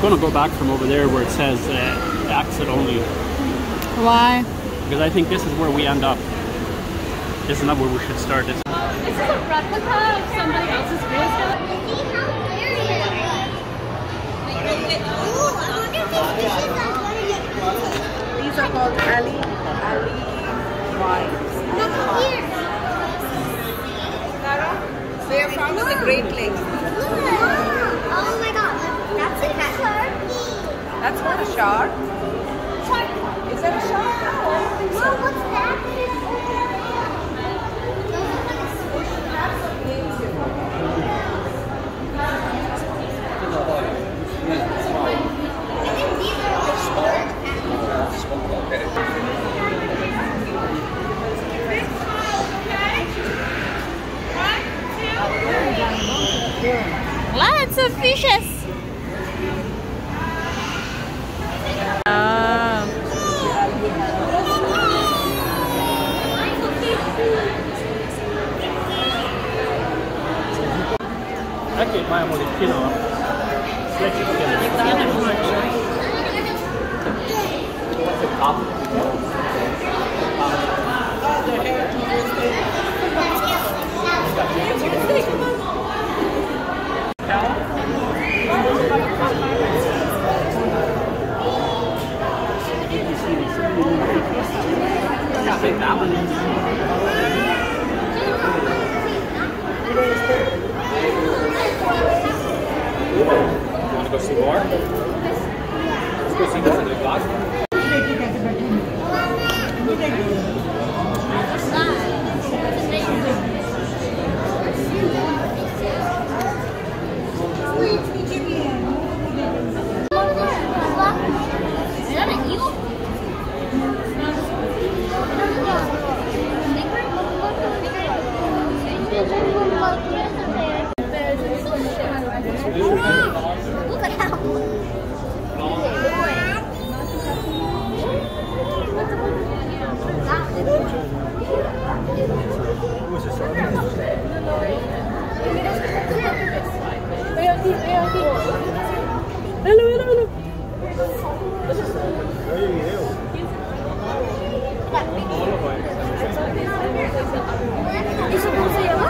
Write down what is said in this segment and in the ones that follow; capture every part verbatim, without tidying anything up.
going to go back from over there where it says uh, exit only. Why? Because I think this is where we end up. This is not where we should start. This, this is a replica of somebody else's real estate. These are called alley, alley wines. They are found in the Great Lakes. Oh my god, that's a shark. That's not a shark. Shark. Is that a shark? Mom, what's that? I think these are the sharks. Lots of fishes. Ah. Anche mai un molettino. You want to go see more? Let's go see more in the glass. Look at how. Hello, hello, hello. Is it also yellow?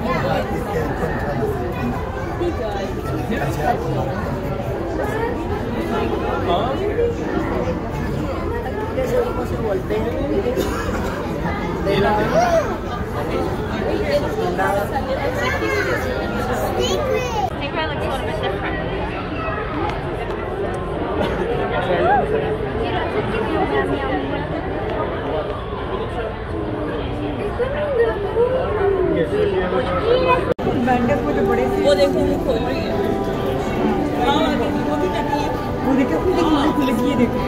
Stingray looks a little bit different. वो देखो वो खोल रही है। हाँ वो भी करनी है। वो देखो वो देखो वो लगी है देखो।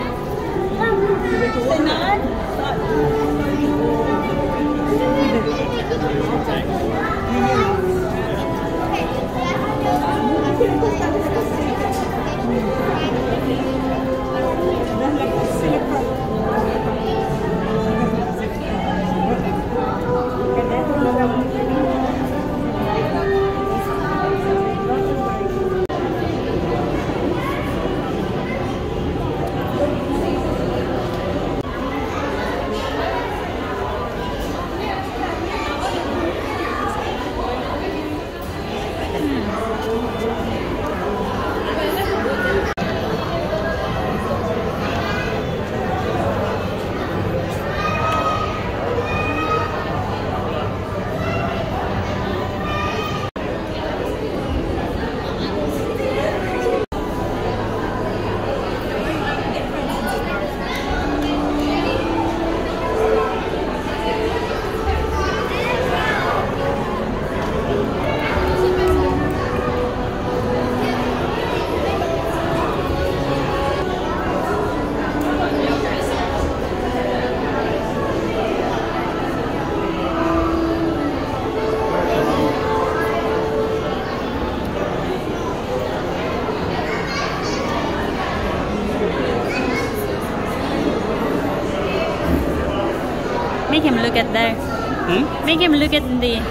Make him look at there. Hmm? Make him look at the.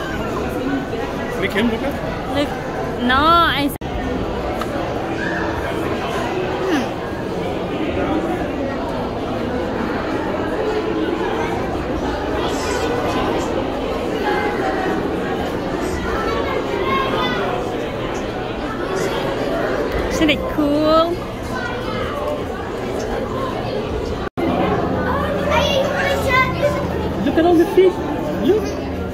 Make him look at? Look. No, I. the fish. Look.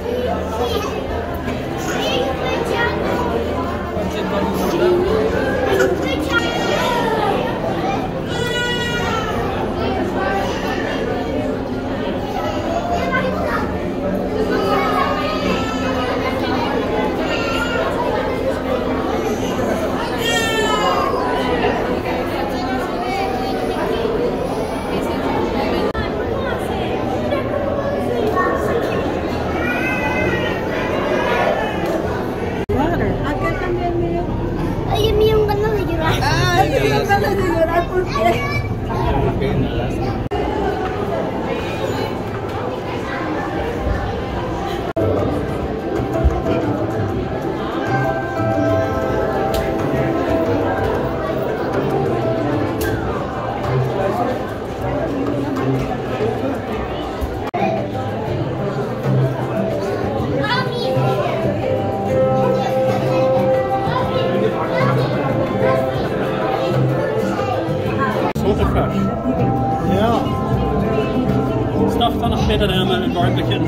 Ja. Stuffed on beter än med barbecue.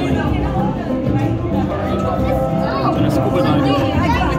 Den är scuba diving.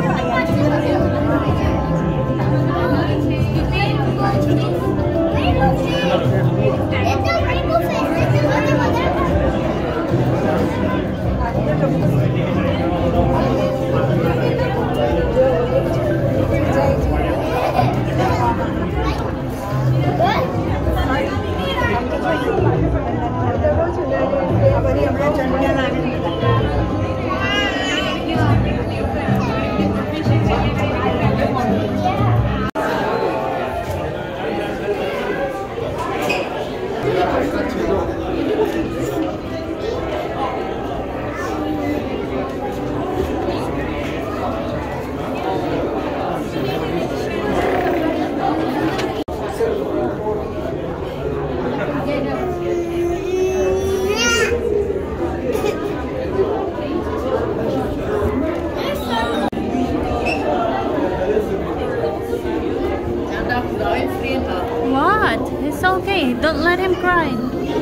What? It's okay. Don't let him cry.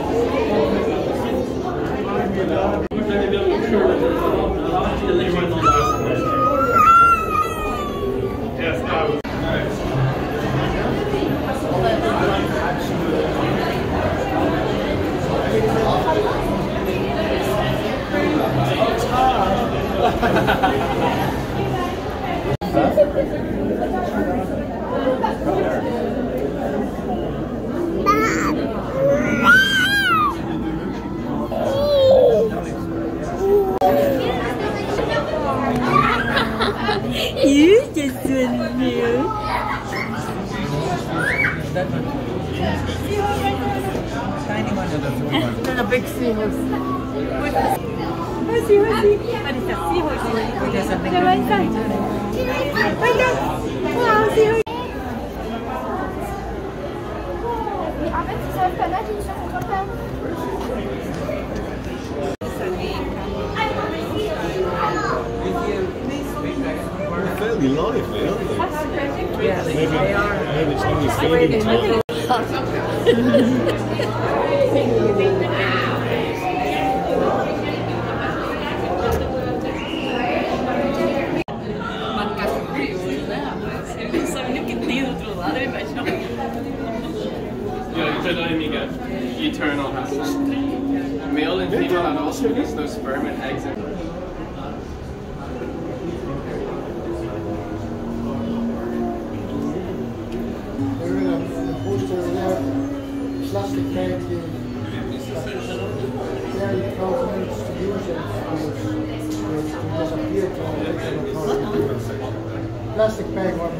You just went here. And a big seahorse. Horsey, horsey. What is that? Seahorse. There's a big Go right side. Right there. Wow, seahorse. Fairly lively, aren't they? Yeah, Maybe, they are. maybe it's only feeding time. Yeah, the timing of eternal happiness. Male and female have also used those sperm and eggs. Plastic bag here. Very twelve minutes to use it. It disappeared. Plastic bag.